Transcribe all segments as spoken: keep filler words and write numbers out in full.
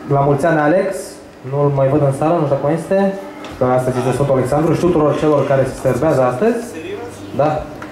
La mulți ani, Alex. Nu-l mai văd în sală, nu știu cum este. Că astăzi este Sfântul Alexandru și tuturor celor care se serbează astăzi. Serios? Da.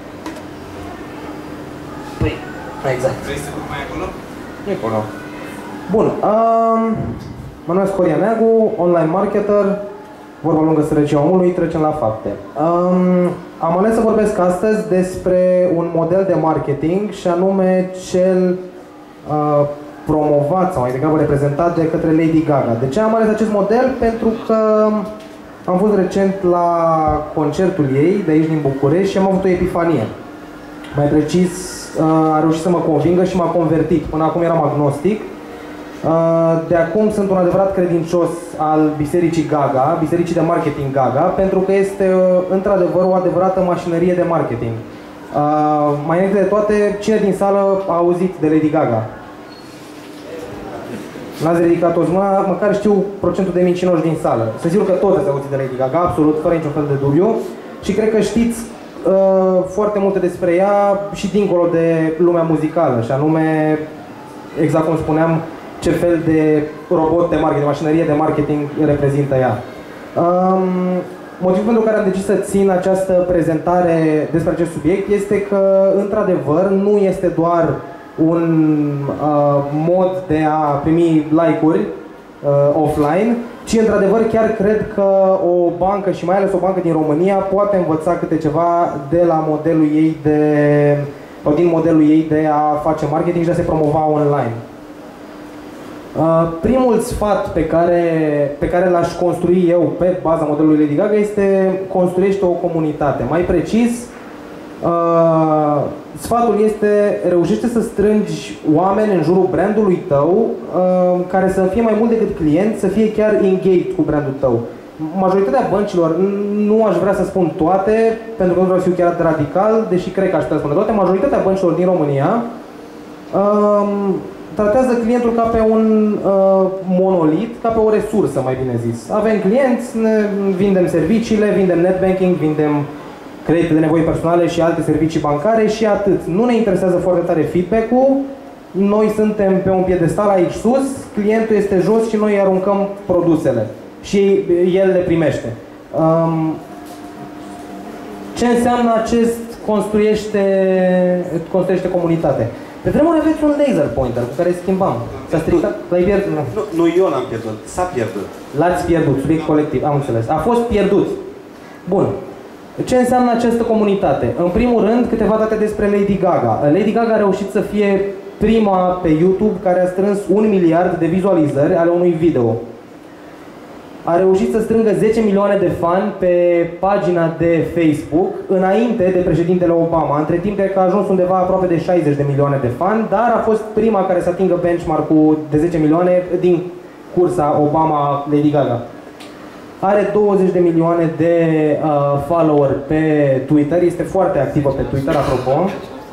Păi, exact. Vrei să mai acolo? E acolo. Bun. Um, mă numesc Horia Neagu, online marketer. Vorba lungă, sărăcia omului, trecem la fapte. Um, am ales să vorbesc astăzi despre un model de marketing și anume cel uh, promovat sau mai degrabă reprezentat de către Lady Gaga. De ce am ales acest model? Pentru că am fost recent la concertul ei de aici din București și am avut o epifanie. Mai precis, uh, a reușit să mă convingă și m-a convertit. Până acum eram agnostic. De acum sunt un adevărat credincios al Bisericii Gaga, Bisericii de Marketing Gaga, pentru că este într-adevăr o adevărată mașinărie de marketing. Mai înainte de toate, cine din sală a auzit de Lady Gaga? N-ați ridicat toți mâna, măcar știu procentul de mincinoși din sală. Sunt sigur că toți ați auzit de Lady Gaga, absolut, fără niciun fel de dubiu. Și cred că știți uh, foarte multe despre ea și dincolo de lumea muzicală, și anume, exact cum spuneam, ce fel de robot de marketing, mașinărie de marketing reprezintă ea. Um, motivul pentru care am decis să țin această prezentare despre acest subiect este că, într-adevăr, nu este doar un uh, mod de a primi like-uri uh, offline, ci, într-adevăr, chiar cred că o bancă, și mai ales o bancă din România, poate învăța câte ceva de la modelul ei de, sau din modelul ei de a face marketing și de a se promova online. Uh, primul sfat pe care, pe care l-aș construi eu pe baza modelului Lady Gaga este: construiește o comunitate. Mai precis, uh, sfatul este: reușește să strângi oameni în jurul brandului tău uh, care să fie mai mult decât clienți, să fie chiar engaged cu brandul tău. Majoritatea băncilor, nu aș vrea să spun toate, pentru că nu vreau să fiu chiar radical, deși cred că aș putea spune toate, majoritatea băncilor din România uh, tratează clientul ca pe un uh, monolit, ca pe o resursă, mai bine zis. Avem clienți, ne vindem serviciile, vindem netbanking, vindem credite de nevoi personale și alte servicii bancare și atât. Nu ne interesează foarte tare feedback-ul, noi suntem pe un piedestal aici sus, clientul este jos și noi aruncăm produsele și el le primește. Um, ce înseamnă acest construiește, construiește comunitate? Pe vremuri aveți un laser pointer cu care schimbam. S-a stricat? L-ai pierdut? Nu, nu, eu l-am pierdut. S-a pierdut. L-ați pierdut, subiect colectiv, am înțeles. A fost pierdut. Bun. Ce înseamnă această comunitate? În primul rând, câteva date despre Lady Gaga. Lady Gaga a reușit să fie prima pe YouTube care a strâns un miliard de vizualizări ale unui video. A reușit să strângă zece milioane de fani pe pagina de Facebook înainte de președintele Obama. Între timp, cred că a ajuns undeva aproape de șaizeci de milioane de fani, dar a fost prima care să atingă benchmark-ul de zece milioane din cursa Obama-Lady Gaga. Are douăzeci de milioane de uh, follower pe Twitter, este foarte activă pe Twitter, apropo.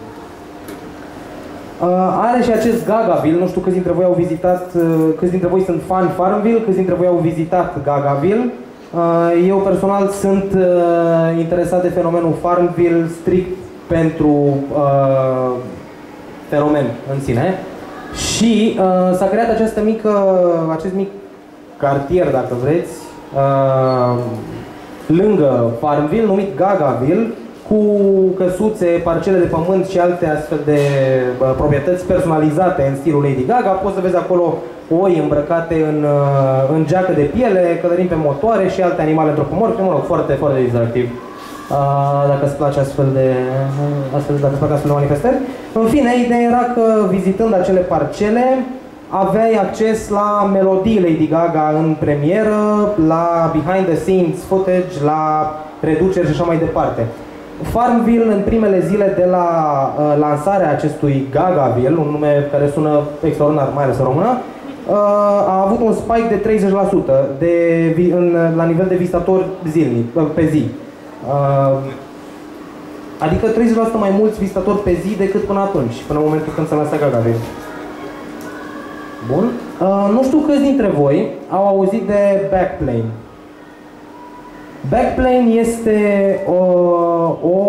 Uh, are și acest Gagaville, nu știu câți dintre voi au vizitat, uh, câți dintre voi sunt fan Farmville, câți dintre voi au vizitat Gagaville. Uh, eu personal sunt uh, interesat de fenomenul Farmville strict pentru uh, fenomen în sine. Și uh, s-a creat această mică, acest mic cartier, dacă vreți, uh, lângă Farmville, numit Gagaville, cu căsuțe, parcele de pământ și alte astfel de uh, proprietăți personalizate în stilul Lady Gaga. Poți să vezi acolo oi îmbrăcate în, uh, în geacă de piele, călărim pe motoare și alte animale antropomorfe. Mă rog, foarte, foarte distractiv. Uh, dacă îți place astfel de, uh, astfel, dacă îți plac astfel de manifestări. În fine, ideea era că, vizitând acele parcele, aveai acces la melodii Lady Gaga în premieră, la behind the scenes footage, la reduceri și așa mai departe. Farmville, în primele zile de la uh, lansarea acestui Gagaville, un nume care sună extraordinar, mai ales în română, uh, a avut un spike de treizeci la sută de, în, la nivel de vizitatori zilnic, uh, pe zi. Uh, adică treizeci la sută mai mulți vizitatori pe zi decât până atunci, până în momentul când s-a lansat Gagaville. Bun. Uh, nu știu câți dintre voi au auzit de Backplane. Backplane este o, o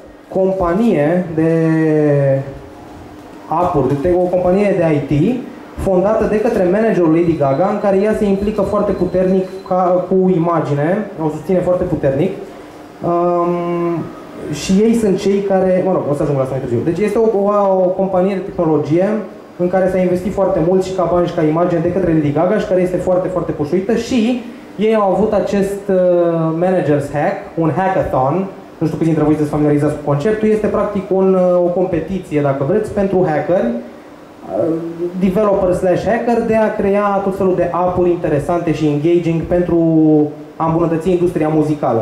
companie de app-uri, o companie de I T fondată de către managerul Lady Gaga, în care ea se implică foarte puternic ca, cu imagine, o susține foarte puternic. Um, și ei sunt cei care, mă rog, o să ajung la asta mai târziu. Deci este o, o, o companie de tehnologie în care s-a investit foarte mult și ca bani și ca imagine de către Lady Gaga și care este foarte, foarte pușuită și ei au avut acest uh, Manager's Hack, un hackathon. Nu știu câți dintre voi sunteți familiarizați cu conceptul, este practic un, o competiție, dacă vreți, pentru hackeri, developer slash hacker, de a crea tot felul de app-uri interesante și engaging pentru a îmbunătăți industria muzicală.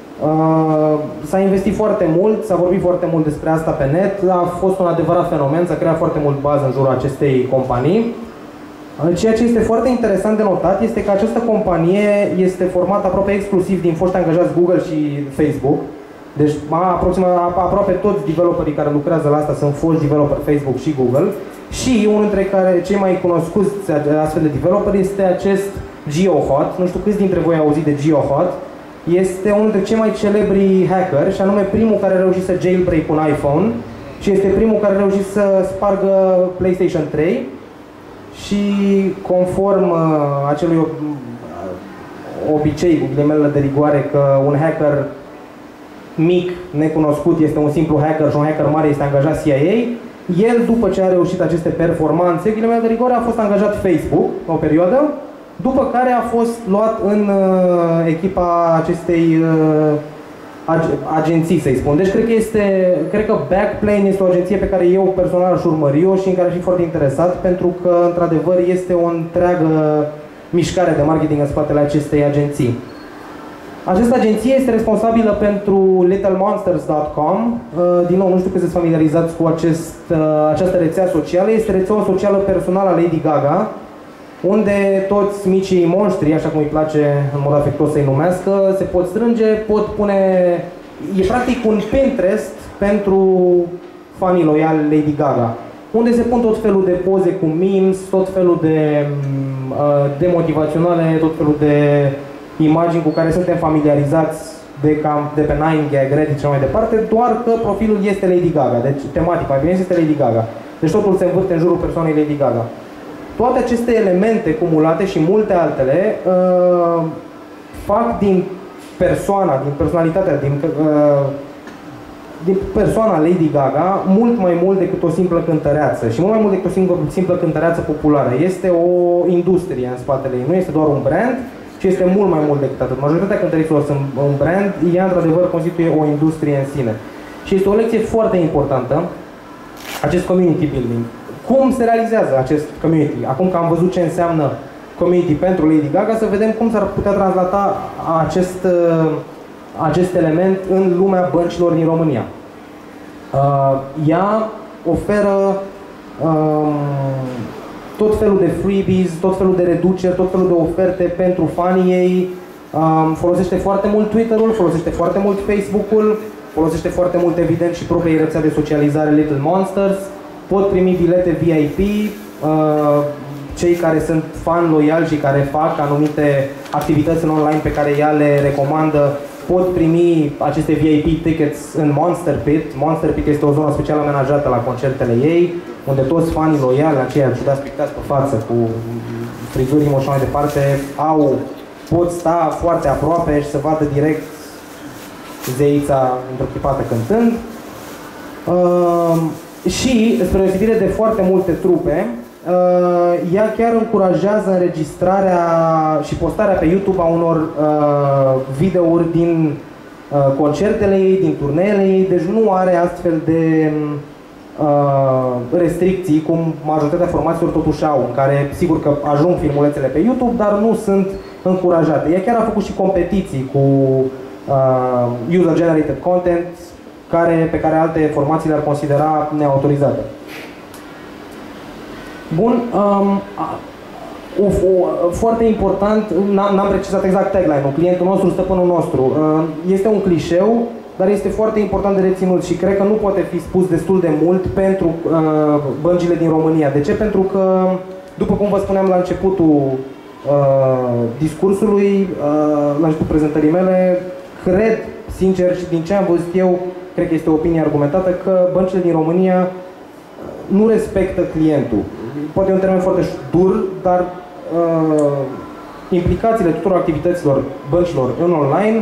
S-a investit foarte mult, s-a vorbit foarte mult despre asta pe net, a fost un adevărat fenomen, s-a creat foarte mult bază în jurul acestei companii. Ceea ce este foarte interesant de notat este că această companie este formată aproape exclusiv din foști angajați Google și Facebook. Deci aproximativ, aproape toți developerii care lucrează la asta sunt foști developer Facebook și Google. Și unul dintre care, cei mai cunoscuți astfel de developeri este acest GeoHot. Nu știu câți dintre voi au auzit de GeoHot. Este unul dintre cei mai celebri hacker și anume primul care a reușit să jailbreak un iPhone și este primul care a reușit să spargă PlayStation trei și conform uh, acelui uh, obicei, cu ghilimele de rigoare, că un hacker mic, necunoscut, este un simplu hacker și un hacker mare este angajat C I A, el, după ce a reușit aceste performanțe, ghilimele de rigoare, a fost angajat Facebook o perioadă, după care a fost luat în uh, echipa acestei uh, ag agenții, să-i spun. Deci cred că este, cred că Backplane este o agenție pe care eu personal aș urmări-o și în care aș fi foarte interesat, pentru că, într-adevăr, este o întreagă mișcare de marketing în spatele acestei agenții. Această agenție este responsabilă pentru little monsters dot com. Din nou, nu știu cât sunteți familiarizați cu acest, această rețea socială. Este rețeaua socială personală a Lady Gaga, unde toți micii monștri, așa cum îi place în mod afectuos să-i numească, se pot strânge, pot pune... E practic un Pinterest pentru fanii loiali Lady Gaga, unde se pun tot felul de poze cu memes, tot felul de, de motivaționale, tot felul de imagini cu care suntem familiarizați de, cam, de pe nine gag, Reddit și mai departe, doar că profilul este Lady Gaga, deci tematic, mai bine este Lady Gaga. Deci totul se învârte în jurul persoanei Lady Gaga. Toate aceste elemente cumulate și multe altele uh, fac din persoana, din personalitatea, din, uh, din persoana Lady Gaga mult mai mult decât o simplă cântăreață și mult mai mult decât o simplă, simplă cântăreață populară. Este o industrie în spatele ei, nu este doar un brand, ci este mult mai mult decât atât. Majoritatea cântăriților sunt un brand, ea într-adevăr constituie o industrie în sine. Și este o lecție foarte importantă, acest community building. Cum se realizează acest community? Acum că am văzut ce înseamnă community pentru Lady Gaga, să vedem cum s-ar putea translata acest, acest element în lumea băncilor din România. Ea oferă um, tot felul de freebies, tot felul de reduceri, tot felul de oferte pentru fanii ei, um, folosește foarte mult Twitter-ul, folosește foarte mult Facebook-ul, folosește foarte mult, evident, și propria rețea de socializare Little Monsters, pot primi bilete V I P, uh, cei care sunt fan loiali și care fac anumite activități în online pe care ea le recomandă, pot primi aceste V I P tickets în Monster Pit. Monster Pit este o zonă special amenajată la concertele ei, unde toți fanii loiali, aceia ciudați pictați pe față, cu frizuri și mai departe, au, pot sta foarte aproape și să vadă direct zeița întruchipată cântând. Uh, și, spre deosebire de foarte multe trupe, uh, ea chiar încurajează înregistrarea și postarea pe YouTube a unor uh, videouri din uh, concertele ei, din turneele ei, deci nu are astfel de uh, restricții cum majoritatea formațiilor totuși au, în care sigur că ajung filmulețele pe YouTube, dar nu sunt încurajate. Ea chiar a făcut și competiții cu uh, user-generated content, care, pe care alte formații le-ar considera neautorizate. Bun, um, o, o, foarte important, n-am precizat exact tagline-ul, clientul nostru, stăpânul nostru. Uh, este un clișeu, dar este foarte important de reținut și cred că nu poate fi spus destul de mult pentru uh, băncile din România. De ce? Pentru că, după cum vă spuneam la începutul uh, discursului, uh, la începutul prezentării mele, cred, sincer, și din ce am văzut eu, cred că este o opinie argumentată, că băncile din România nu respectă clientul. poate e un termen foarte dur, dar uh, implicațiile tuturor activităților băncilor în online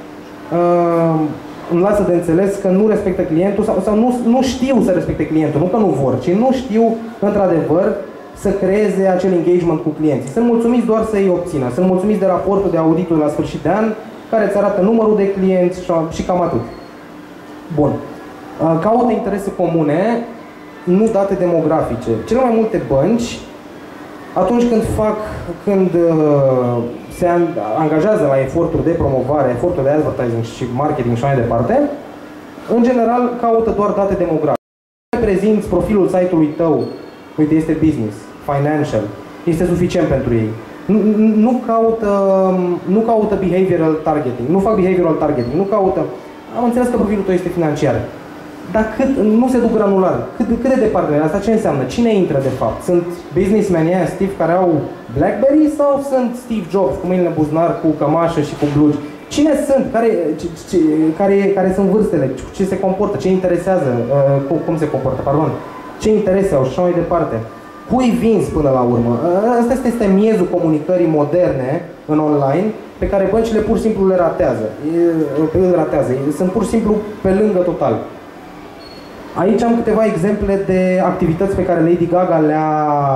uh, îmi lasă de înțeles că nu respectă clientul sau, sau nu, nu știu să respecte clientul, nu că nu vor, ci nu știu într-adevăr să creeze acel engagement cu clienții. Sunt mulțumiți doar să îi obțină, sunt mulțumiți de raportul de auditul la sfârșit de an, care îți arată numărul de clienți și cam atât. Bun. Caută interese comune, nu date demografice. Cele mai multe bănci, atunci când fac, când uh, se angajează la eforturi de promovare, eforturi de advertising și marketing și mai departe, în general caută doar date demografice. Prezinți profilul site-ului tău, uite, este business, financial, este suficient pentru ei. Nu, nu, caută, nu caută behavioral targeting, nu fac behavioral targeting, nu caută, am înțeles că profilul tău este financiar. Dar cât, nu se duc granular. Cât, cât de departe? Asta ce înseamnă? Cine intră de fapt? Sunt businessmeni aia, Steve, care au BlackBerry sau sunt Steve Jobs cu mâinile în buzunar, cu cămașă și cu blugi? Cine sunt? Care, ce, ce, care, care sunt vârstele? Ce se comportă? Ce interesează? Uh, cum, cum se comportă? Pardon. Ce interese au și așa mai departe? Cui vinzi până la urmă? Asta este, este miezul comunicării moderne în online, pe care băncile pur și simplu le ratează. Le ratează. Sunt pur și simplu pe lângă total. Aici am câteva exemple de activități pe care Lady Gaga le-a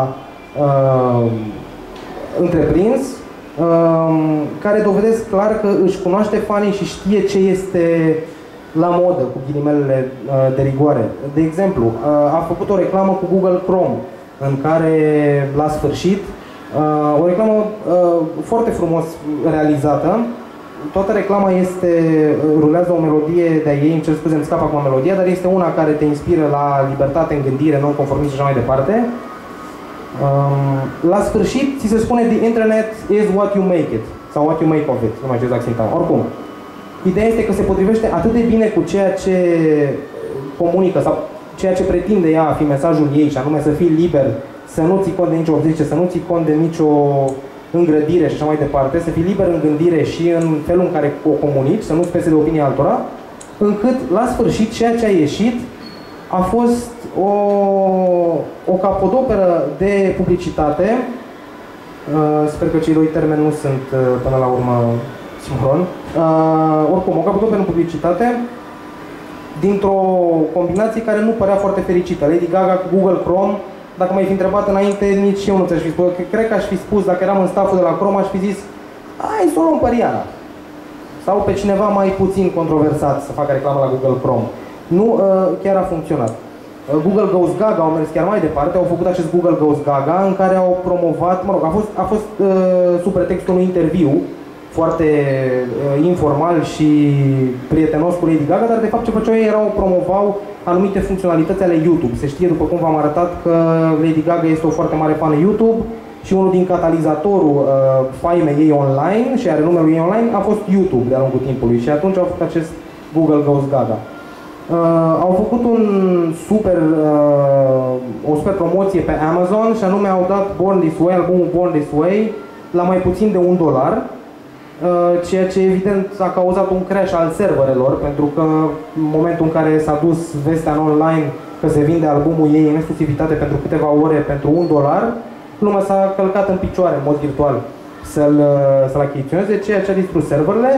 uh, întreprins, uh, care dovedesc clar că își cunoaște fanii și știe ce este la modă, cu ghilimelele uh, de rigoare. De exemplu, uh, a făcut o reclamă cu Google Chrome, în care, la sfârșit, uh, o reclamă uh, foarte frumos realizată. Toată reclama este, rulează o melodie de-a ei, îmi cer scuze, îmi scapă acum melodia, dar este una care te inspiră la libertate în gândire, non-conformism și așa mai departe. Um, la sfârșit, ți se spune the internet is what you make it, sau what you make of it, nu mai știu exact sintagma. Oricum, ideea este că se potrivește atât de bine cu ceea ce comunică, sau ceea ce pretinde ea a fi mesajul ei, și anume să fii liber, să nu ții cont de nicio obzicie, să nu ții cont de nicio îngrădire și așa mai departe, să fii liber în gândire și în felul în care o comunici, să nu-ți pese de opinia altora, încât, la sfârșit, ceea ce a ieșit a fost o, o capodoperă de publicitate. Uh, sper că cei doi termeni nu sunt, uh, până la urmă, simron. Uh, oricum, o capodoperă în publicitate dintr-o combinație care nu părea foarte fericită. Lady Gaga cu Google Chrome. Dacă m-ai fi întrebat înainte, nici eu nu ți-aș fi spus. Cred că aș fi spus, dacă eram în stafful de la Chrome, aș fi zis hai să o luăm pe Rihanna. Sau pe cineva mai puțin controversat să facă reclamă la Google Chrome. Nu, chiar a funcționat. Google Goes Gaga au mers chiar mai departe, au făcut acest Google Goes Gaga în care au promovat, mă rog, a fost, a fost uh, sub pretextul unui interviu foarte uh, informal și prietenos cu Lady Gaga, dar de fapt ce făceau ei erau, promovau anumite funcționalități ale YouTube. Se știe, după cum v-am arătat, că Lady Gaga este o foarte mare fană YouTube și unul din catalizatorul uh, faimei ei online și a renumelui ei online a fost YouTube de-a lungul timpului și atunci au făcut acest Google Goes Gaga. Uh, au făcut un super, uh, o super promoție pe Amazon și anume au dat Born This Way, albumul Born This Way, la mai puțin de un dolar. Ceea ce evident a cauzat un crash al serverelor, pentru că în momentul în care s-a dus vestea în online că se vinde albumul ei în exclusivitate pentru câteva ore pentru un dolar, lumea s-a călcat în picioare în mod virtual să-l să-l achiziționeze, ceea ce a distrus serverele.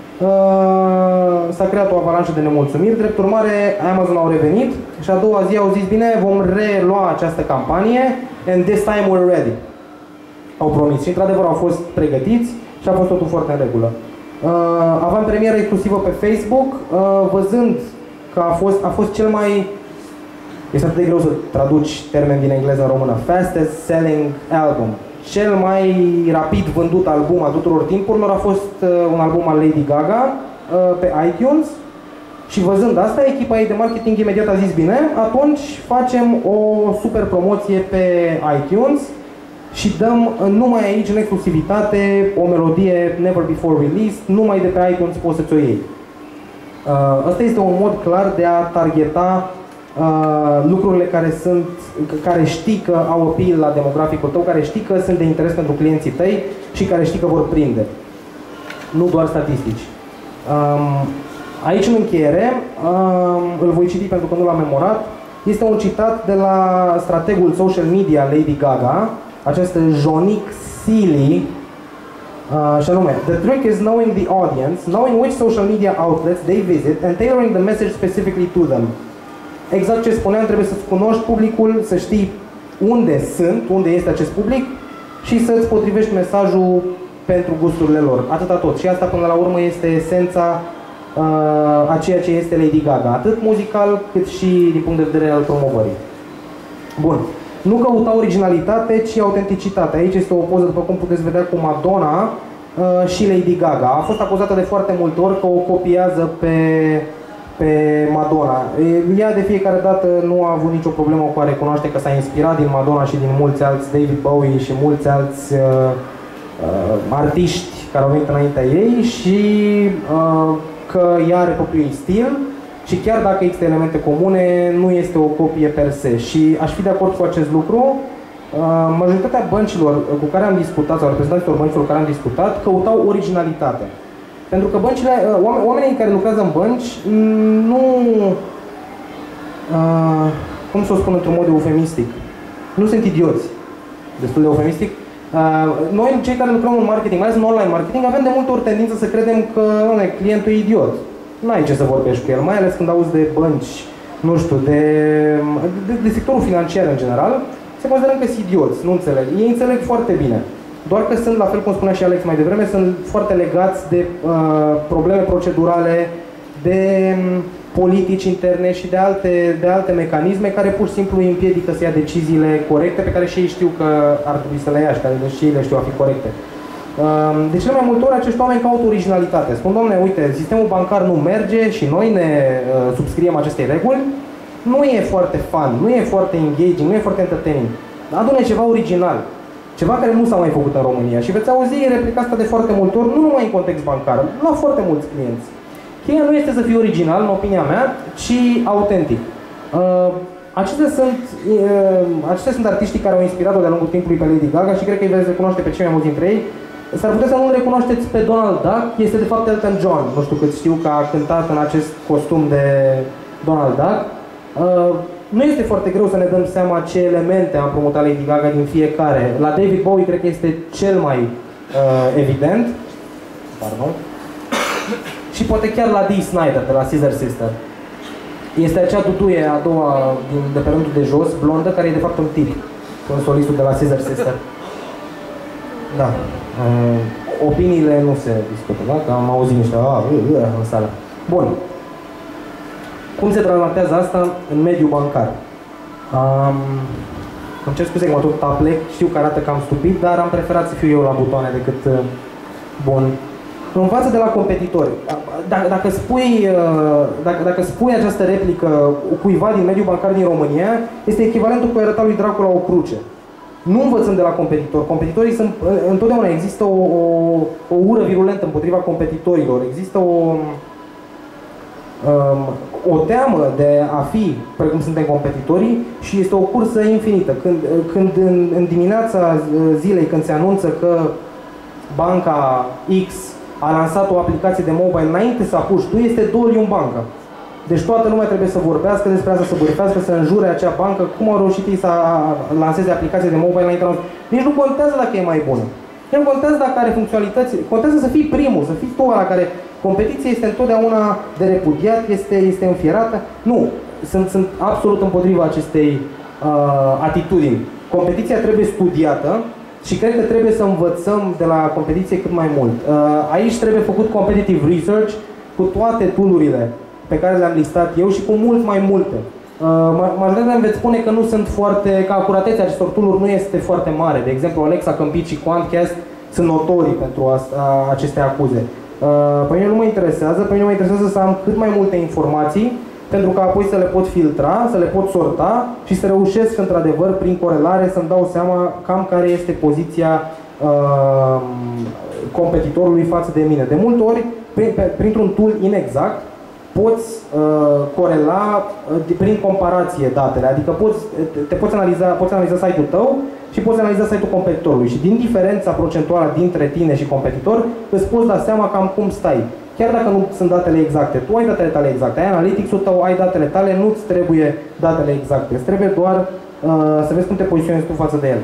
S-a creat o avalanșă de nemulțumiri, drept urmare Amazon au revenit și a doua zi au zis bine, vom relua această campanie and this time we're ready. Au promis și într-adevăr au fost pregătiți și a fost totul foarte în regulă. Uh, aveam premieră exclusivă pe Facebook, uh, văzând că a fost, a fost cel mai... Este atât de greu să traduci termen din engleză în română. Fastest selling album. Cel mai rapid vândut album a tuturor timpurilor a fost uh, un album al Lady Gaga uh, pe iTunes. Și văzând asta, echipa ei de marketing imediat a zis bine, atunci facem o super promoție pe iTunes și dăm numai aici, în exclusivitate, o melodie Never Before Released, numai de pe iTunes poți să-ți o iei. Asta este un mod clar de a targeta uh, lucrurile care sunt, care știi că au appeal la demograficul tău, care știi că sunt de interes pentru clienții tăi și care știi că vor prinde. Nu doar statistici. Um, aici, în încheiere, um, îl voi citi pentru că nu l-am memorat. Este un citat de la strategul social media Lady Gaga, această Jonique Seely, uh, și anume, the trick is knowing the audience, knowing which social media outlets they visit and tailoring the message specifically to them. Exact ce spuneam, trebuie să-ți cunoști publicul, să știi unde sunt, unde este acest public și să-ți potrivești mesajul pentru gusturile lor. Atâta tot. Și asta până la urmă este esența uh, a ceea ce este Lady Gaga, atât muzical cât și din punct de vedere al promovării. Bun. Nu căuta originalitate, ci autenticitate. Aici este o poză, după cum puteți vedea, cu Madonna uh, și Lady Gaga. A fost acuzată de foarte multe ori că o copiază pe, pe Madonna. Ea de fiecare dată nu a avut nicio problemă cu a recunoaște că s-a inspirat din Madonna și din mulți alți, David Bowie și mulți alți uh, uh, artiști care au venit înaintea ei și uh, că ea are propriul stil. Și chiar dacă există elemente comune, nu este o copie per se. Și aș fi de acord cu acest lucru. Majoritatea băncilor cu care am discutat, sau reprezentanților băncilor cu care am discutat, căutau originalitate. Pentru că băncile, oamenii care lucrează în bănci nu, cum să o spun într-un mod eufemistic, nu sunt idioți, destul de eufemistic. Noi, cei care lucrăm în marketing, mai ales în online marketing, avem de multe ori tendință să credem că ne, clientul e idiot. N-ai ce să vorbești cu el, mai ales când auzi de bănci, nu știu, de, de, de sectorul financiar în general, se consideră că sunt idioți, nu înțeleg. Ei înțeleg foarte bine. Doar că sunt, la fel cum spunea și Alex mai devreme, sunt foarte legați de uh, probleme procedurale, de um, politici interne și de alte, de alte mecanisme care pur și simplu îi împiedică să ia deciziile corecte pe care și ei știu că ar trebui să le ia și care și ei le știu a fi corecte. De cele mai multe ori acești oameni caută originalitate. Spun, domne, uite, sistemul bancar nu merge și noi ne uh, subscriem acestei reguli. Nu e foarte fun, nu e foarte engaging, nu e foarte entertaining. Adu-ne ceva original, ceva care nu s-a mai făcut în România. Și veți auzi replica asta de foarte multe ori, nu numai în context bancar, la foarte mulți clienți. Cheia nu este să fie original, în opinia mea, ci autentic. Uh, acestea, sunt, uh, acestea sunt artiștii care au inspirat-o de-a lungul timpului pe Lady Gaga și cred că îi veți recunoaște pe cei mai mulți dintre ei. S-ar putea să nu-l recunoașteți pe Donald Duck, este de fapt Elton John. Nu știu cât știu că a cântat în acest costum de Donald Duck. Uh, nu este foarte greu să ne dăm seama ce elemente a împrumutat Lady Gaga din fiecare. La David Bowie cred că este cel mai uh, evident. Pardon. Și poate chiar la Dee Snider de la Scissor Sister. Este acea duduie a doua din, de pe rândul de jos, blondă, care e de fapt un tip. Un solistul de la Scissor Sister. Da. Uh, opiniile nu se discută, da? Că am auzit niște a, uh, uh, în sală. Bun. Cum se translatează asta în mediul bancar? Um, îmi cer scuze că mă tot taplec, știu că arată cam stupid, dar am preferat să fiu eu la butoane decât... Uh, bun. Învață de la competitori. Dacă, dacă, spui, uh, dacă, dacă spui această replică cuiva din mediul bancar din România, este echivalentul cu arăta lui Dracula o cruce. Nu învățăm de la competitori. Competitorii sunt, întotdeauna există o, o, o ură virulentă împotriva competitorilor. Există o, um, o teamă de a fi precum suntem competitorii și este o cursă infinită. Când, când în, în dimineața zilei, când se anunță că banca X a lansat o aplicație de mobile înainte să apuci tu, este Dolium Banca. Deci toată lumea trebuie să vorbească despre asta, să bârfească, să înjure acea bancă, cum au reușit ei să lanseze aplicație de mobile înainte. Nici nu contează dacă e mai bună. Nu contează dacă are funcționalități, contează să fii primul, să fii tu ăla care... Competiția este întotdeauna de repudiat, este, este înfierată. Nu, sunt, sunt absolut împotriva acestei uh, atitudini. Competiția trebuie studiată și cred că trebuie să învățăm de la competiție cât mai mult. Uh, aici trebuie făcut competitive research cu toate tool-urile pe care le-am listat eu și cu mult mai multe. Majoritatea îmi veți spune că nu sunt foarte, că acuratețea acestor tool-uri nu este foarte mare. De exemplu, Alexa, Câmpit și Quantcast sunt notorii pentru a, a, aceste acuze. Pe mine nu mă interesează, pe mine mă interesează să am cât mai multe informații pentru că apoi să le pot filtra, să le pot sorta și să reușesc într-adevăr prin corelare să-mi dau seama cam care este poziția uh, competitorului față de mine. De multe ori, printr-un tool inexact, poți uh, corela uh, prin comparație datele, adică poți, te, te poți, analiza, poți analiza site-ul tău și poți analiza site-ul competitorului și din diferența procentuală dintre tine și competitor îți poți da seama cam cum stai. Chiar dacă nu sunt datele exacte, tu ai datele tale exacte, ai analytics-ul tău, ai datele tale, nu-ți trebuie datele exacte, îți trebuie doar uh, să vezi cum te poziționezi tu față de el.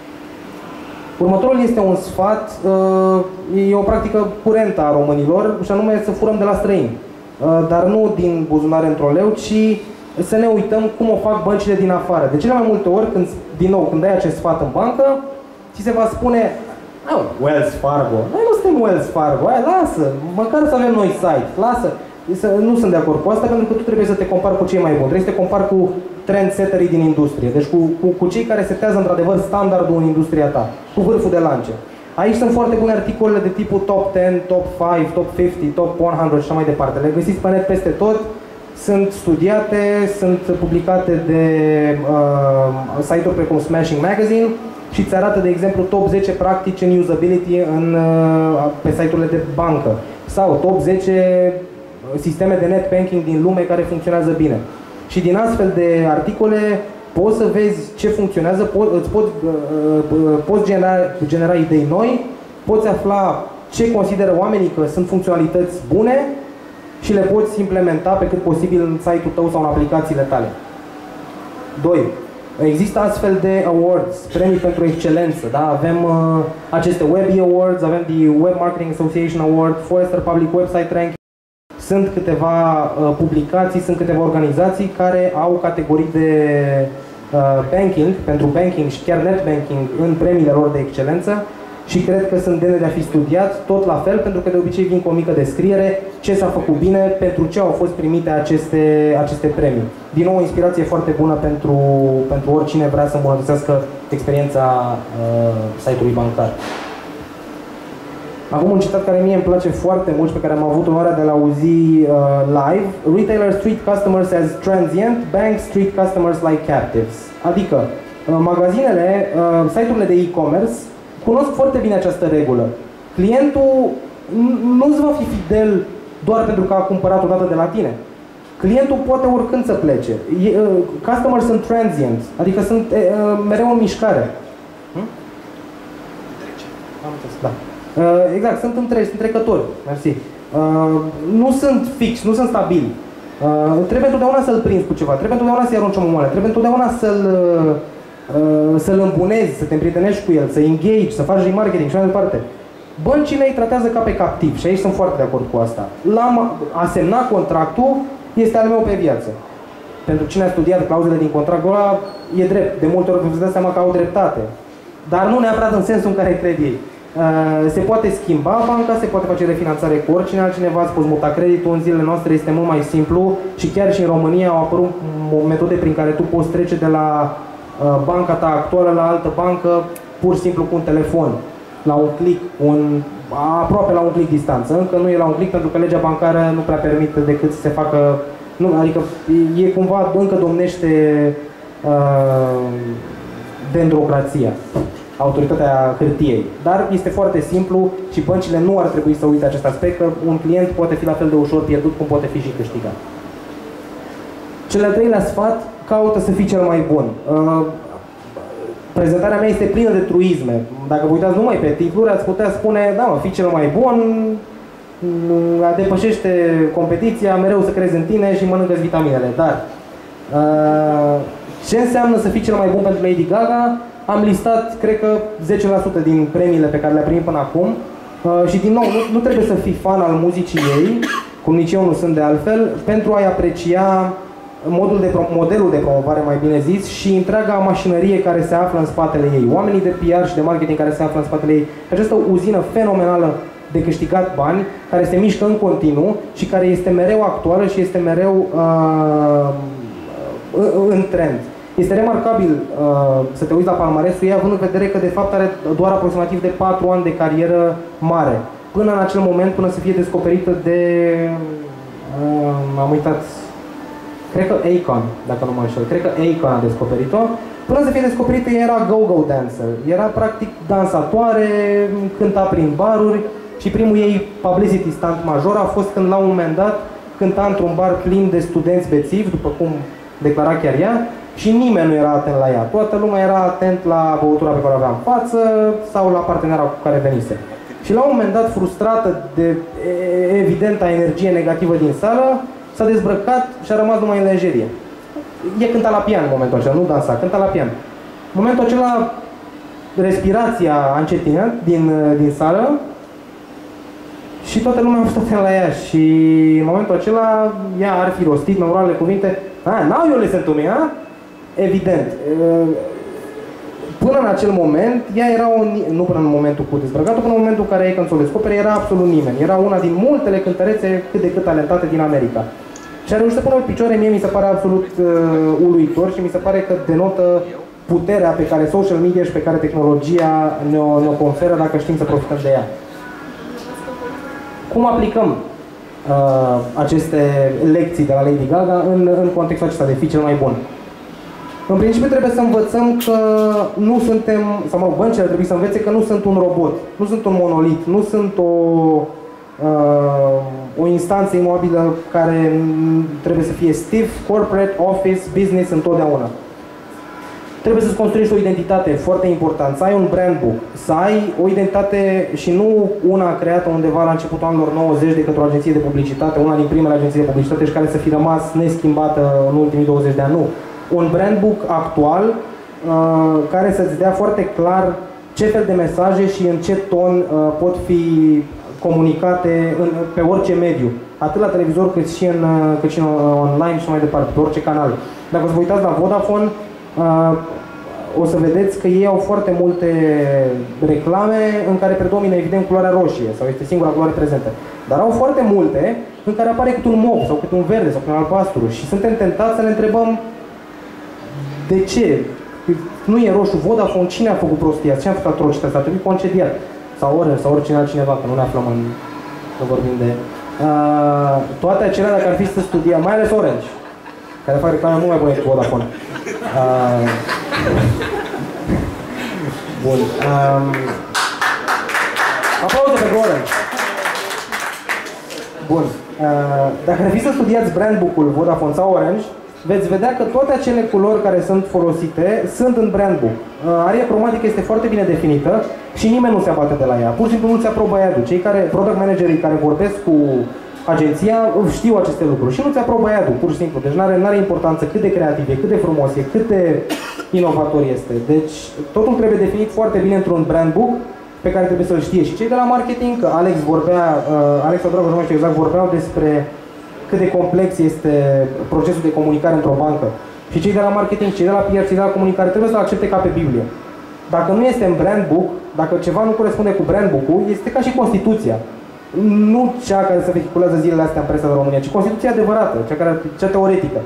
Următorul este un sfat, uh, e o practică curentă a românilor, și anume să furăm de la străini. Uh, dar nu din buzunare într-o leu, ci să ne uităm cum o fac băncile din afară. De cele mai multe ori, când, din nou, când ai acest sfat în bancă, ți se va spune: oh, Wells Fargo. Noi nu suntem Wells Fargo, hai, lasă, măcar să avem noi site, lasă. Nu sunt de acord cu asta, pentru că tu trebuie să te compari cu cei mai buni, trebuie să te compari cu trendsetterii din industrie, deci cu, cu, cu cei care setează într-adevăr standardul în industria ta, cu vârful de lance. Aici sunt foarte bune articolele de tipul top zece, top cinci, top cincizeci, top o sută și așa mai departe. Le găsiți pe net peste tot, sunt studiate, sunt publicate de uh, site-uri precum Smashing Magazine și îți arată, de exemplu, top zece practici în usability în, uh, pe site-urile de bancă sau top zece sisteme de net banking din lume care funcționează bine. Și din astfel de articole poți să vezi ce funcționează, po- îți pot, uh, poți genera, genera idei noi, poți afla ce consideră oamenii că sunt funcționalități bune și le poți implementa pe cât posibil în site-ul tău sau în aplicațiile tale. doi. Există astfel de awards, premii pentru excelență, da? Avem uh, aceste Webby Awards, avem the Web Marketing Association Award, Forrester Public Website Ranking. Sunt câteva uh, publicații, sunt câteva organizații care au categorii de uh, banking, pentru banking și chiar net banking în premiile lor de excelență și cred că sunt demne de a fi studiat, tot la fel, pentru că de obicei vin cu o mică descriere ce s-a făcut bine, pentru ce au fost primite aceste, aceste premii. Din nou, o inspirație foarte bună pentru, pentru oricine vrea să îmbunătățească experiența uh, site-ului bancar. Acum un citat care mie îmi place foarte mult și pe care am avut onoarea de a-l auzi uh, live. Retailers treat customers as transient, banks treat customers like captives. Adică, uh, magazinele, uh, site-urile de e-commerce cunosc foarte bine această regulă. Clientul nu-ți va fi fidel doar pentru că a cumpărat o dată de la tine. Clientul poate oricând să plece. E, uh, customers sunt transient, adică sunt uh, mereu în mișcare. Hm? Am înțeles, da. Uh, exact, sunt între, sunt trecători, mersi. Uh, nu sunt fix, nu sunt stabili. Uh, trebuie întotdeauna să-l prinzi cu ceva, trebuie întotdeauna să-i arunci o momoală, trebuie întotdeauna să-l uh, să-l îmbunezi, să te împrietenești cu el, să engage, să faci remarketing și mai departe. Băncile îi tratează ca pe captiv și aici sunt foarte de acord cu asta. La a semna contractul este al meu pe viață. Pentru cine a studiat clauzele din contractul ăla, e drept. De multe ori vă dați seama că au dreptate. Dar nu neapărat în sensul în care cred ei. Uh, se poate schimba banca, se poate face refinanțare cu oricine altcineva, îți poți muta creditul, în zilele noastre este mult mai simplu și chiar și în România au apărut metode prin care tu poți trece de la uh, banca ta actuală la altă bancă pur și simplu cu un telefon, la un click, un, aproape la un click distanță. Încă nu e la un click pentru că legea bancară nu prea permite decât să se facă, nu, adică e cumva, încă domnește uh, dendrocrația, autoritatea hârtiei. Dar este foarte simplu și băncile nu ar trebui să uite acest aspect, că un client poate fi la fel de ușor pierdut cum poate fi și câștigat. Cel al treilea sfat, caută să fii cel mai bun. Uh, prezentarea mea este plină de truisme. Dacă vă uitați numai pe titluri, ați putea spune, da mă, fii cel mai bun, depășește competiția, mereu să crezi în tine și mănâncă-ți vitaminele. Dar uh, ce înseamnă să fii cel mai bun pentru Lady Gaga? Am listat, cred că, zece la sută din premiile pe care le-a primit până acum uh, și, din nou, nu, nu trebuie să fii fan al muzicii ei, cum nici eu nu sunt de altfel, pentru a-i aprecia modul de, modelul de promovare, mai bine zis, și întreaga mașinărie care se află în spatele ei, oamenii de P R și de marketing care se află în spatele ei, această uzină fenomenală de câștigat bani, care se mișcă în continuu și care este mereu actuală și este mereu uh, în trend. Este remarcabil uh, să te uiți la palmaresul ei, având în vedere că de fapt are doar aproximativ de patru ani de carieră mare. Până în acel moment, până să fie descoperită de... Uh, am uitat... Cred că Akon, dacă nu mă înșel. Cred că Akon a descoperit-o. Până să fie descoperită, era go-go dancer. Era practic dansatoare, cânta prin baruri și primul ei publicity stunt major a fost când la un moment dat cânta într-un bar plin de studenți bețivi, după cum declara chiar ea, și nimeni nu era atent la ea. Toată lumea era atent la băutura pe care o avea în față sau la partenera cu care venise. Și la un moment dat, frustrată de evidenta energie negativă din sală, s-a dezbrăcat și a rămas numai în lenjerie. E cânta la pian în momentul acela, nu dansa, cânta la pian. În momentul acela, respirația a încetinat din, din sală și toată lumea a stat la ea și în momentul acela ea ar fi rostit memorabile cuvinte. Ah, now you listen to me, huh? Evident. Până în acel moment, ea era un, nu până în momentul cu dezbrăcatul, până în momentul în care ei când s-o descopere, era absolut nimeni. Era una din multele cântărețe cât de cât talentate din America. Și a reușit să pună pe picioare, mie mi se pare absolut uh, uluitor și mi se pare că denotă puterea pe care social media și pe care tehnologia ne-o, ne-o conferă dacă știm să profităm de ea. Cum aplicăm uh, aceste lecții de la Lady Gaga în, în contextul acesta de fi cel mai bun? În principiu trebuie să învățăm că nu suntem, sau mă, băncile trebuie să învețe că nu sunt un robot, nu sunt un monolit, nu sunt o, uh, o instanță imobilă care trebuie să fie stiff, corporate, office, business întotdeauna. Trebuie să-ți construiești o identitate, foarte important, să ai un brand book, să ai o identitate și nu una creată undeva la începutul anilor nouăzeci de către o agenție de publicitate, una din primele agenții de publicitate și care să fi rămas neschimbată în ultimii douăzeci de ani, nu. Un brand book actual uh, care să-ți dea foarte clar ce fel de mesaje și în ce ton uh, pot fi comunicate în, pe orice mediu, atât la televizor cât și în, uh, cât și în uh, online și mai departe, pe orice canal. Dacă vă uitați la Vodafone, uh, o să vedeți că ei au foarte multe reclame în care predomină evident culoarea roșie sau este singura culoare prezentă. Dar au foarte multe în care apare cât un mov sau cât un verde sau cât un albastru și suntem tentați să ne întrebăm de ce? Nu e roșu Vodafone, cine a făcut prostia? Cine a făcut atrocitatea? A trebuit concediat. Sau Orange, sau oricine altcineva, că nu ne aflăm în... Nu vorbim de... Uh, toate acelea, dacă ar fi să studiem, mai ales Orange, care fac reclame mult mai bune decât Vodafone. Uh, bun. Um, aplauze pentru Orange. Bun. Uh, dacă ar fi să studiați brand book-ul Vodafone sau Orange, veți vedea că toate acele culori care sunt folosite sunt în brand book. Aria cromatică este foarte bine definită și nimeni nu se abate de la ea. Pur și simplu nu ți aprobă ad-ul. Cei care, product managerii care vorbesc cu agenția știu aceste lucruri și nu ți aprobă ad-ul, pur și simplu. Deci nu are, are importanță cât de creativ e, cât de frumos e, cât de inovator este. Deci totul trebuie definit foarte bine într-un brand book pe care trebuie să-l știe. Și cei de la marketing, că Alex vorbea, uh, Alex Adragoș, nu mai știu exact, vorbeau despre cât de complex este procesul de comunicare într-o bancă. Și cei de la marketing, cei de la P R, cei de la comunicare trebuie să-l accepte ca pe Biblie. Dacă nu este în brand book, dacă ceva nu corespunde cu brand book-ul, este ca și Constituția. Nu cea care se vehiculează zilele astea în presa de România, ci Constituția adevărată, cea, care, cea teoretică.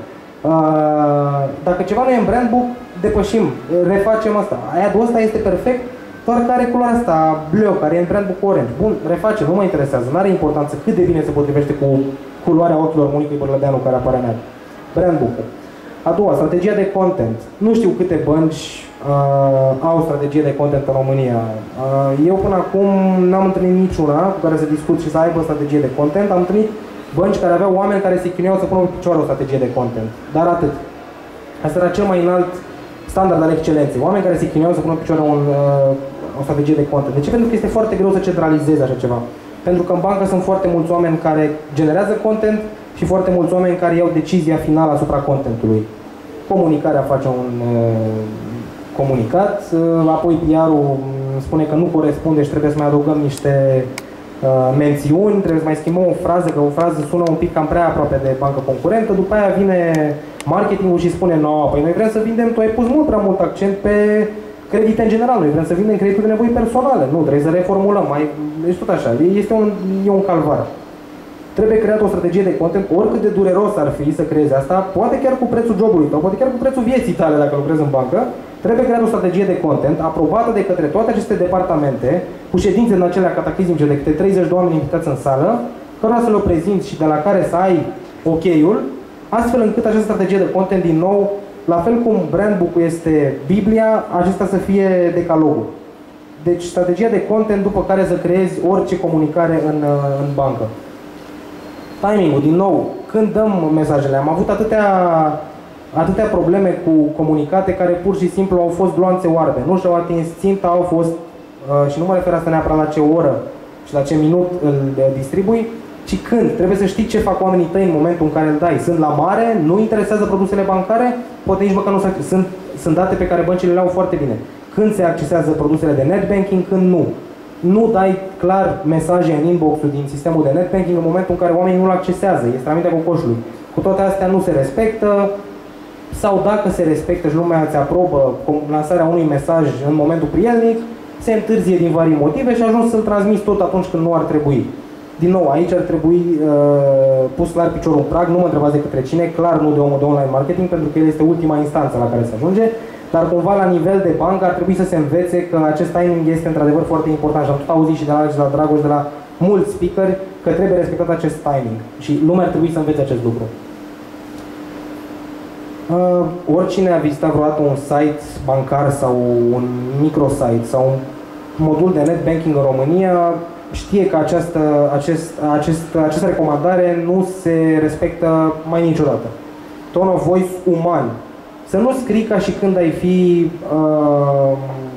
Dacă ceva nu e în brand book, depășim, refacem asta. Ad-ul ăsta este perfect, doar că are culoarea asta bleu, care e în brand book orange. Bun, refacem, nu mă interesează, nu are importanță cât de bine se potrivește cu culoarea ochilor Monicăi Bărlădeanu care apare în ad. Brand book-ul. A doua, strategia de content. Nu știu câte bănci uh, au strategie de content în România. Uh, eu până acum n-am întâlnit niciuna cu care să discut și să aibă strategie de content. Am întâlnit bănci care aveau oameni care se chinuiau să pună pe picioare o strategie de content. Dar atât. Asta era cel mai înalt standard al excelenței. Oameni care se chinuiau să pună pe picioare un, uh, o strategie de content. De ce? Pentru că este foarte greu să centralizezi așa ceva. Pentru că în bancă sunt foarte mulți oameni care generează content și foarte mulți oameni care iau decizia finală asupra contentului. Comunicarea face un uh, comunicat, uh, apoi P R-ul spune că nu corespunde și trebuie să mai adăugăm niște uh, mențiuni, trebuie să mai schimbăm o frază, că o frază sună un pic cam prea aproape de bancă concurentă, după aia vine marketingul și spune no, păi noi vrem să vindem, tu ai pus mult prea mult accent pe credite în general, noi vrem să vindem creditul de nevoi personale, nu, trebuie să reformulăm, mai, deci tot așa, este un, e un calvar. Trebuie creat o strategie de content, oricât de dureros ar fi să creezi asta, poate chiar cu prețul jobului tău, poate chiar cu prețul vieții tale dacă lucrezi în bancă, trebuie creat o strategie de content aprobată de către toate aceste departamente, cu ședințe în acelea cataclismice de câte treizeci de oameni invitați în sală, cărora să le prezinți și de la care să ai ok-ul, astfel încât această strategie de content, din nou, la fel cum brand book-ul este Biblia, acesta să fie decalogul. Deci strategia de content după care să creezi orice comunicare în, în bancă. Timing-ul, din nou, când dăm mesajele, am avut atâtea atâtea probleme cu comunicate care pur și simplu au fost gloanțe oarbe. Nu și-au atins ținta, au fost, uh, și nu mă refer asta neapărat la ce oră și la ce minut îl distribui, ci când. Trebuie să știi ce fac oamenii tăi în momentul în care îl dai. Sunt la mare, nu interesează produsele bancare, poate nici măcar nu sunt, sunt date pe care băncile le au foarte bine. Când se accesează produsele de net banking, când nu. Nu dai clar mesaje în inbox-ul din sistemul de net banking în momentul în care oamenii nu-l accesează. Este amintea cocoșului. Cu toate astea nu se respectă, sau dacă se respectă și lumea îți aprobă lansarea unui mesaj în momentul prielnic, se întârzie din vari motive și ajungi să-l transmiți tot atunci când nu ar trebui. Din nou, aici ar trebui uh, pus clar piciorul în prag, nu mă întrebați de către cine, clar nu de omul de online marketing, pentru că el este ultima instanță la care se ajunge, dar cumva la nivel de bancă ar trebui să se învețe că acest timing este într-adevăr foarte important și am tot auzit și de la Alex, de la Dragoș, de la mulți speakeri, că trebuie respectat acest timing și lumea ar trebui să învețe acest lucru. Uh, oricine a vizitat vreodată un site bancar sau un microsite sau un modul de net banking în România știe că această, acest, acest, această recomandare nu se respectă mai niciodată. Tone of voice uman. Să nu scrii ca și când ai fi uh,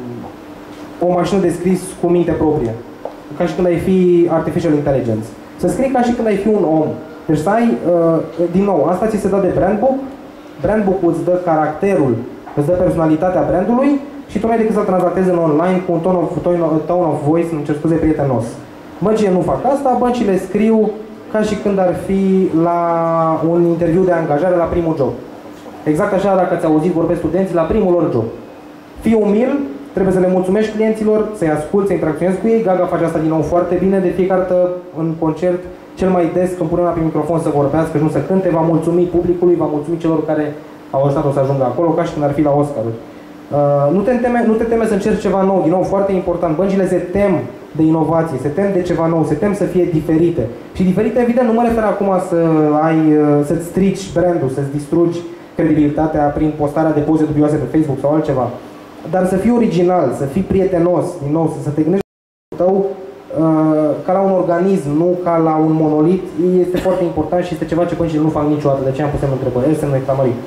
o mașină de scris cu minte proprie. Ca și când ai fi artificial intelligence. Să scrii ca și când ai fi un om. Deci să ai, uh, din nou, asta ți se dă de brand book. Brand book-ul îți dă caracterul, îți dă personalitatea brandului și tu nu ai decât să-l translatezi în online cu un tone of, tone of voice, îmi cer scuze, prietenos. Băncile nu fac asta, băncile scriu ca și când ar fi la un interviu de angajare la primul job. Exact așa, dacă ați auzit, vorbesc studenții la primul lor job. Fii umil, trebuie să le mulțumești clienților, să-i asculți, să interacționezi cu ei. Gaga face asta din nou foarte bine, de fiecare dată în concert, cel mai des când pune la pe microfon să vorbească și nu să cânte, va mulțumi publicului, va mulțumi celor care au ajutat-o să ajungă acolo, ca și când ar fi la Oscaruri. Uh, nu, te teme, nu te teme să încerci ceva nou, din nou, foarte important. Băncile se tem de inovație, se tem de ceva nou, se tem să fie diferite. Și diferite, evident, nu mă refer acum să ai, să-ți strici brandul, să-ți distrugi credibilitatea prin postarea de poze dubioase pe Facebook sau altceva. Dar să fii original, să fii prietenos, din nou, să te gândești tău uh, ca la un organism, nu ca la un monolit, este foarte important și este ceva ce băncile nu fac niciodată. De ce am pus semnul întrebări? El semnul exclamării.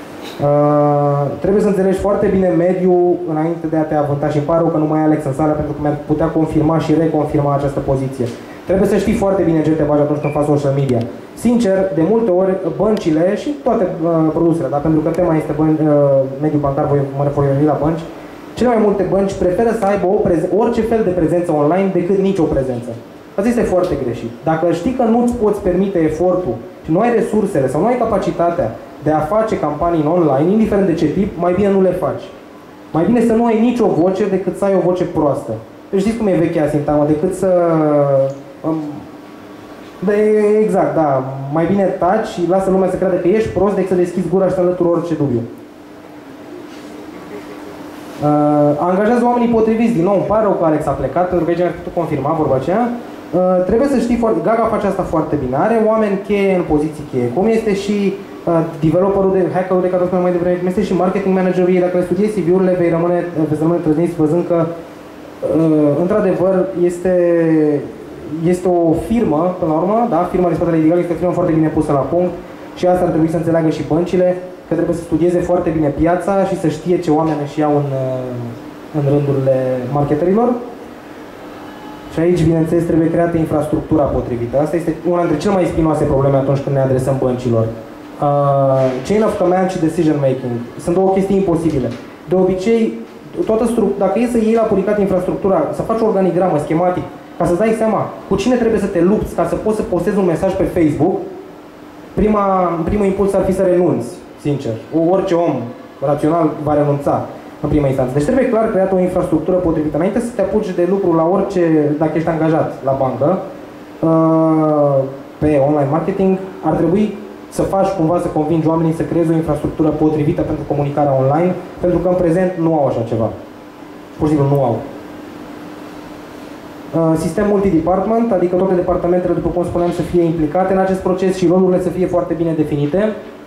Uh, trebuie să înțelegi foarte bine mediul înainte de a te avânta și îmi pare rău că nu mai e Alex în sală pentru că mi-ar putea confirma și reconfirma această poziție. Trebuie să știi foarte bine ce te bagi atunci când faci social media. Sincer, de multe ori băncile și toate uh, produsele, dar pentru că tema este băn, uh, mediul bancar, voi mă refer la bănci, cele mai multe bănci preferă să aibă o orice fel de prezență online decât nicio prezență. Asta este foarte greșit. Dacă știi că nu-ți poți permite efortul și nu ai resursele sau nu ai capacitatea de a face campanii în online, indiferent de ce tip, mai bine nu le faci. Mai bine să nu ai nicio voce decât să ai o voce proastă. Deci știți cum e vechea sintagmă, decât să... Um, de, exact, da. Mai bine taci și lasă lumea să creadă că ești prost decât să deschizi gura și să înlături orice dubiu. Uh, angajează oamenii potriviți. Din nou, îmi pare rău că Alex a plecat, pentru că aici mi-ar putut confirma vorba aceea. Uh, trebuie să știi, foarte, Gaga face asta foarte bine. Are oameni cheie în poziții cheie. Cum este și uh, developerul de hackerul de care o spuneam mai devreme, cum este și marketing managerul ei. Dacă le studiezi C V-urile, vei rămâne, veți rămâne trăzniți văzând că uh, într-adevăr este, este o firmă, până la urmă, da? Firma de spatele legal este o firmă foarte bine pusă la punct și asta ar trebui să înțeleagă și băncile, că trebuie să studieze foarte bine piața și să știe ce oameni își iau în, în rândurile marketerilor. Și aici, bineînțeles, trebuie creată infrastructura potrivită. Asta este una dintre cele mai spinoase probleme atunci când ne adresăm băncilor. Uh, chain of command și decision making sunt două chestii imposibile. De obicei, toată dacă e să iei la puricat infrastructura, să faci o organigramă schematic, ca să-ți dai seama cu cine trebuie să te lupți ca să poți să postezi un mesaj pe Facebook, prima, primul impuls ar fi să renunți, sincer. Orice om rațional va renunța în prima instanță. Deci trebuie clar creat o infrastructură potrivită. Înainte să te apuci de lucru la orice, dacă ești angajat la bancă, pe online marketing, ar trebui să faci cumva să convingi oamenii să creezi o infrastructură potrivită pentru comunicarea online, pentru că în prezent nu au așa ceva. Pur și simplu nu au. Sistem multidepartment, adică toate departamentele, după cum spuneam, să fie implicate în acest proces și rolurile să fie foarte bine definite.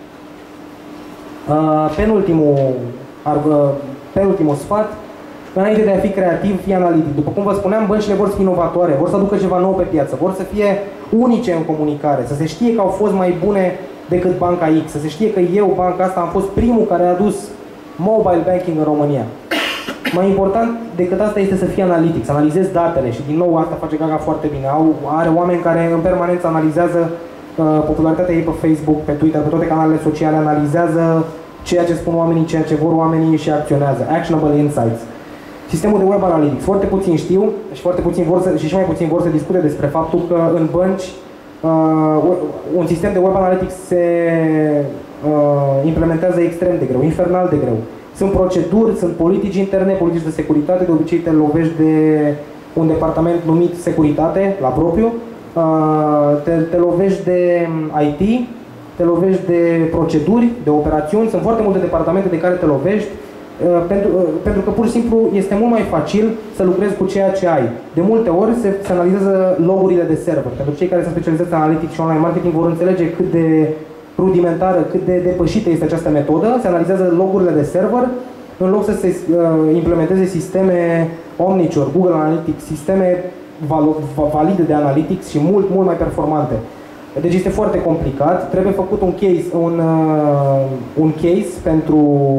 Penultimul, penultimul sfat, înainte de a fi creativ, fii analitic. După cum vă spuneam, băncile vor să fie inovatoare, vor să aducă ceva nou pe piață, vor să fie unice în comunicare, să se știe că au fost mai bune decât banca X. Să se știe că eu, banca asta, am fost primul care a adus mobile banking în România. Mai important decât asta este să fie analytics, să analizezi datele și din nou asta face Gaga foarte bine. Au, are oameni care în permanență analizează uh, popularitatea ei pe Facebook, pe Twitter, pe toate canalele sociale, analizează ceea ce spun oamenii, ceea ce vor oamenii și acționează. Actionable insights. Sistemul de web analytics. Foarte puțin știu și foarte puțin vor să, și și mai puțin vor să discute despre faptul că în bănci uh, un sistem de web analytics se uh, implementează extrem de greu, infernal de greu. Sunt proceduri, sunt politici interne, politici de securitate, de obicei te lovești de un departament numit securitate, la propriu, te, te lovești de I T, te lovești de proceduri, de operațiuni, sunt foarte multe departamente de care te lovești, pentru, pentru că pur și simplu este mult mai facil să lucrezi cu ceea ce ai. De multe ori se, se analizează logurile de server. Pentru cei care sunt specializați în analytics și online marketing vor înțelege cât de rudimentară, cât de depășită este această metodă. Se analizează logurile de server în loc să se uh, implementeze sisteme Omniture, Google Analytics, sisteme valide de analytics și mult, mult mai performante. Deci este foarte complicat. Trebuie făcut un case, un, uh, un case pentru,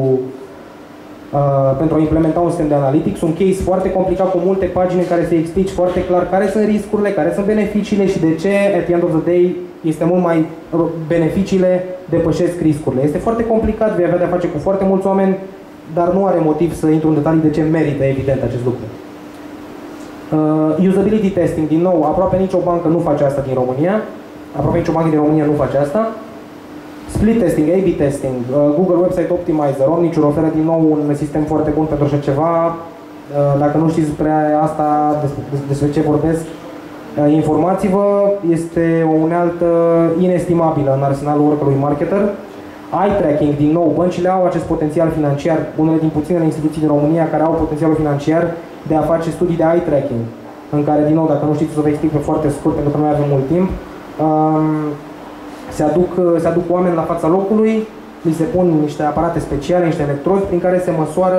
uh, pentru a implementa un sistem de analytics, un case foarte complicat cu multe pagini în care se explici foarte clar care sunt riscurile, care sunt beneficiile și de ce, at the end of the day, este mult mai beneficiile depășesc riscurile. Este foarte complicat, vei avea de-a face cu foarte mulți oameni, dar nu are motiv să intru în detalii de ce merită, evident, acest lucru. Uh, usability testing, din nou, aproape nicio bancă nu face asta din România. Aproape nicio bancă din România nu face asta. Split testing, A B testing, uh, Google Website Optimizer, Omniture oferă din nou un sistem foarte bun pentru așa ceva. Uh, dacă nu știți despre asta, despre, despre ce vorbesc, uh, informați-vă. Este o unealtă inestimabilă în arsenalul oricărui marketer. Eye tracking, din nou, băncile au acest potențial financiar, unele din puținele instituții din România care au potențialul financiar de a face studii de eye tracking, în care, din nou, dacă nu știți, o să vă explic pe foarte scurt, pentru că nu avem mult timp, um, se, aduc, se aduc oameni la fața locului, li se pun niște aparate speciale, niște electrozi, prin care se măsoară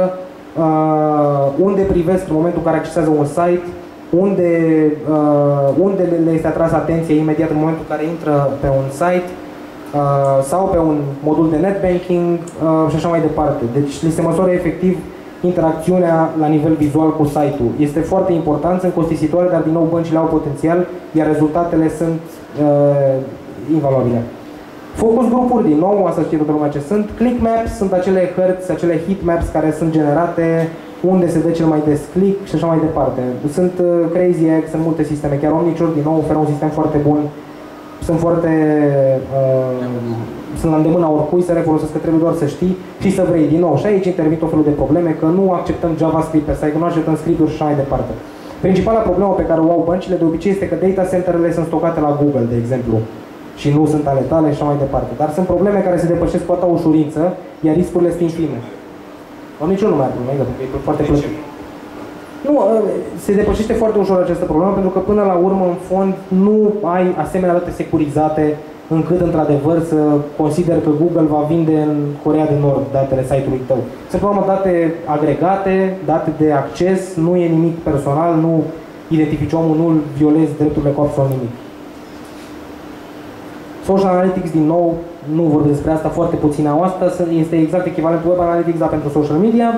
uh, unde privesc în momentul în care accesează un site, unde, uh, unde le este atras atenția imediat în momentul în care intră pe un site, Uh, sau pe un modul de net banking uh, și așa mai departe. Deci li se măsoară efectiv interacțiunea la nivel vizual cu site-ul. Este foarte important, sunt costisitoare, dar din nou băncile au potențial, iar rezultatele sunt uh, invaluabile. Focus grupuri, din nou, asta știe toată lumea ce sunt. Click maps sunt acele hărți, acele heat maps care sunt generate, unde se dă cel mai des click și așa mai departe. Sunt uh, Crazy Egg, sunt multe sisteme, chiar Omniture, din nou, oferă un sistem foarte bun. Sunt foarte... Uh, sunt la îndemâna oricui să refolosesc, că trebuie doar să știi și să vrei. Din nou, și aici intervin tot felul de probleme, că nu acceptăm JavaScript pe site, că nu acceptăm script-uri și așa mai departe. Principala problemă pe care o au băncile de obicei este că data centerele sunt stocate la Google, de exemplu, și nu sunt ale tale și așa mai departe. Dar sunt probleme care se depășesc cu atâta ușurință, iar riscurile sunt infime. Am niciun nu mai are problemă, pentru că e foarte plăcut. Nu, se depășește foarte ușor această problemă, pentru că până la urmă, în fond, nu ai asemenea date securizate încât, într-adevăr, să consider că Google va vinde în Coreea de Nord datele site-ului tău. Sunt, până la urmă, date agregate, date de acces, nu e nimic personal, nu identifici omul, nu-l violezi drepturile cu absolut nimic. Social Analytics, din nou, nu vorbesc despre asta, foarte puțin au asta, este exact echivalentul Web Analytics, dar pentru social media.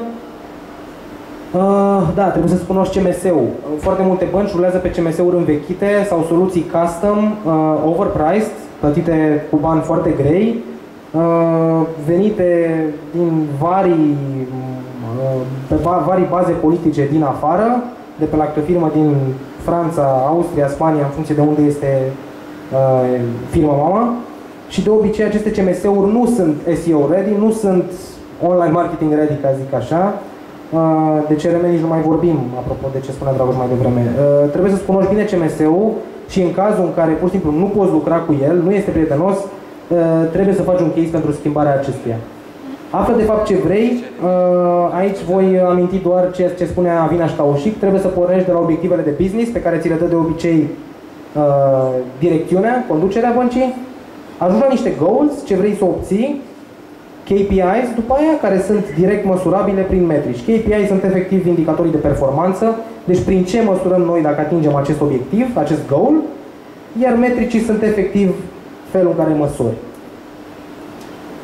Uh, da, trebuie să-ți cunoști C M S-ul. Foarte multe bănci rulează pe C M S-uri învechite sau soluții custom, uh, overpriced, plătite cu bani foarte grei, uh, venite din vari, uh, pe vari baze politice din afară, de pe la o firmă din Franța, Austria, Spania, în funcție de unde este uh, firma mama. Și de obicei aceste C M S-uri nu sunt S E O ready, nu sunt online marketing ready, ca zic așa. De C R M nici nu mai vorbim, apropo de ce spunea Dragoș mai devreme. Trebuie să-ți cunoști bine C M S-ul și în cazul în care pur și simplu nu poți lucra cu el, nu este prietenos, trebuie să faci un case pentru schimbarea acestuia. Află de fapt ce vrei, aici voi aminti doar ce, ce spunea Avina Ștaușic, trebuie să pornești de la obiectivele de business pe care ți le dă de obicei direcțiunea, conducerea băncii, ajungi la niște goals, ce vrei să obții, K P Is după aia, care sunt direct măsurabile prin metrici. K P I sunt efectiv indicatorii de performanță, deci prin ce măsurăm noi dacă atingem acest obiectiv, acest goal, iar metricii sunt efectiv felul în care măsori.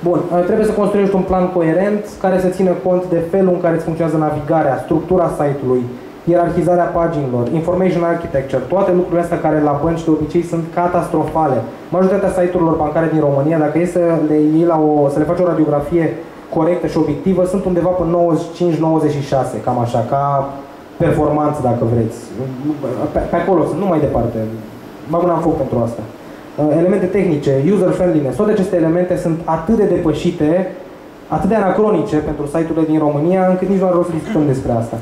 Bun, trebuie să construiești un plan coerent care să țină cont de felul în care îți funcționează navigarea, structura site-ului, ierarhizarea paginilor, information architecture, toate lucrurile astea care la bănci de obicei sunt catastrofale. Majoritatea site-urilor bancare din România, dacă e să le, iei la o, să le faci o radiografie corectă și obiectivă, sunt undeva pe nouăzeci și cinci nouăzeci și șase, cam așa, ca performanță, dacă vreți. Pe, pe acolo sunt, nu mai departe. Bag un foc pentru asta. Elemente tehnice, user-friendliness, toate aceste elemente sunt atât de depășite, atât de anacronice pentru site-urile din România, încât nici nu are rost să discutăm despre asta.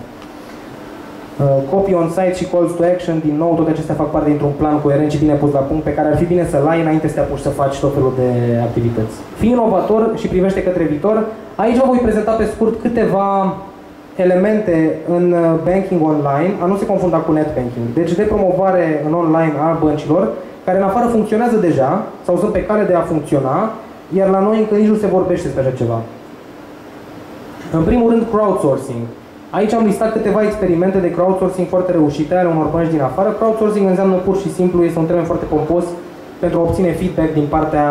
Copy on site și calls to action, din nou, toate acestea fac parte dintr-un plan coerent și bine pus la punct, pe care ar fi bine să-l ai înainte să te apuci să faci tot felul de activități. Fii inovator și privește către viitor. Aici vă voi prezenta pe scurt câteva elemente în banking online, a nu se confunda cu net banking. Deci de promovare în online a băncilor, care în afară funcționează deja, sau sunt pe cale de a funcționa, iar la noi încă nici nu se vorbește despre așa ceva. În primul rând, crowdsourcing. Aici am listat câteva experimente de crowdsourcing foarte reușite ale unor bănci din afară. Crowdsourcing înseamnă pur și simplu, este un termen foarte pompos pentru a obține feedback din partea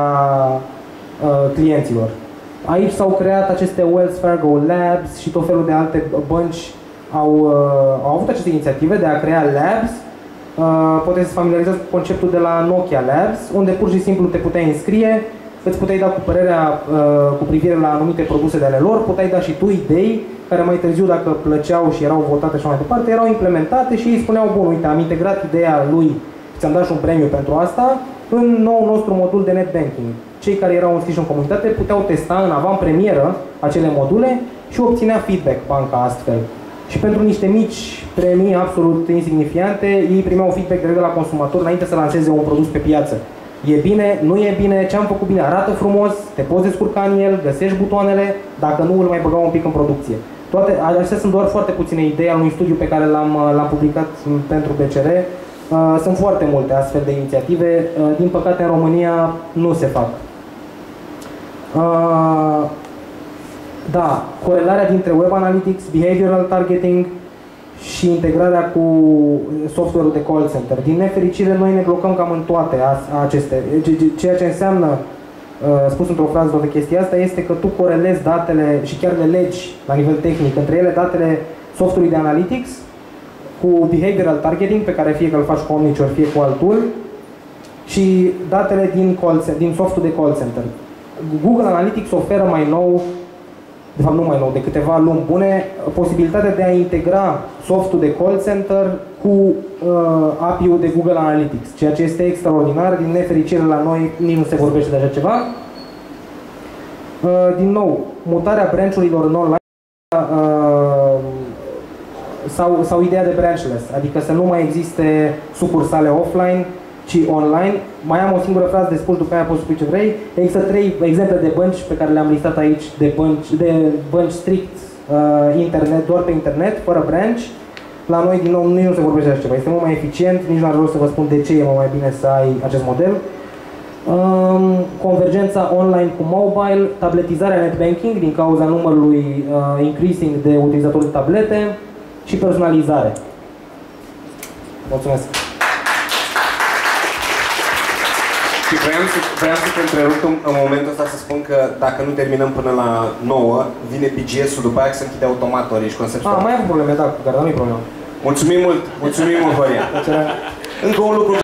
uh, clienților. Aici s-au creat aceste Wells Fargo Labs și tot felul de alte bănci au, uh, au avut aceste inițiative de a crea labs. Uh, poate să familiarizați cu conceptul de la Nokia Labs, unde pur și simplu te puteai înscrie, îți puteai da cu părerea uh, cu privire la anumite produse de ale lor, puteai da și tu idei care mai târziu, dacă plăceau și erau votate și mai departe, erau implementate și ei spuneau, bun, uite, am integrat ideea lui, ți-am dat și un premiu pentru asta, în noul nostru modul de net banking. Cei care erau înscriși în comunitate puteau testa în avant-premieră acele module și obținea feedback banca astfel. Și pentru niște mici premii absolut insignifiante, ei primeau feedback direct de la consumator înainte să lanseze un produs pe piață. E bine, nu e bine, ce am făcut bine, arată frumos, te poți descurca în el, găsești butoanele, dacă nu îl mai băgau un pic în producție. Toate acestea sunt doar foarte puține idei al unui studiu pe care l-am publicat pentru B C R. Uh, sunt foarte multe astfel de inițiative, uh, din păcate în România nu se fac. Uh, da, corelarea dintre Web Analytics, Behavioral Targeting și integrarea cu software-ul de call center. Din nefericire, noi ne blocăm cam în toate acestea. Ceea ce înseamnă, spus într-o frază de chestia asta, este că tu corelezi datele și chiar le legi la nivel tehnic, între ele datele software-ului de Analytics cu Behavioral Targeting, pe care fie că îl faci cu Omniture, fie cu alt tool, și datele din, call, din softul de call center. Google Analytics oferă mai nou, de fapt nu mai nou, de câteva luni bune, posibilitatea de a integra softul de call center cu uh, A P I-ul de Google Analytics, ceea ce este extraordinar. Din nefericire la noi nici nu se vorbește de așa ceva. Uh, din nou, mutarea branch-urilor în online uh, sau, sau ideea de branchless, adică să nu mai existe sucursale offline, ci online. Mai am o singură frază de spus, după aia poți spui ce vrei. Există trei exemple de bănci pe care le-am listat aici, de bănci, de bănci strict uh, internet, doar pe internet, fără branch. La noi, din nou, nici nu se vorbește de așa ceva. Este mult mai eficient, nici nu are rost să vă spun de ce e mult mai bine să ai acest model. Um, convergența online cu mobile, tabletizarea net banking din cauza numărului uh, increasing de utilizatori de tablete și personalizare. Mulțumesc! Și vreau să, vreau să te întrerup în, în momentul ăsta să spun că dacă nu terminăm până la nouă, vine P G S-ul după aia că se închide automat ori și concept. Ah, mai am probleme, da, cu care nu e problemă. Mulțumim mult, mulțumim mult, Horia. Încă un lucru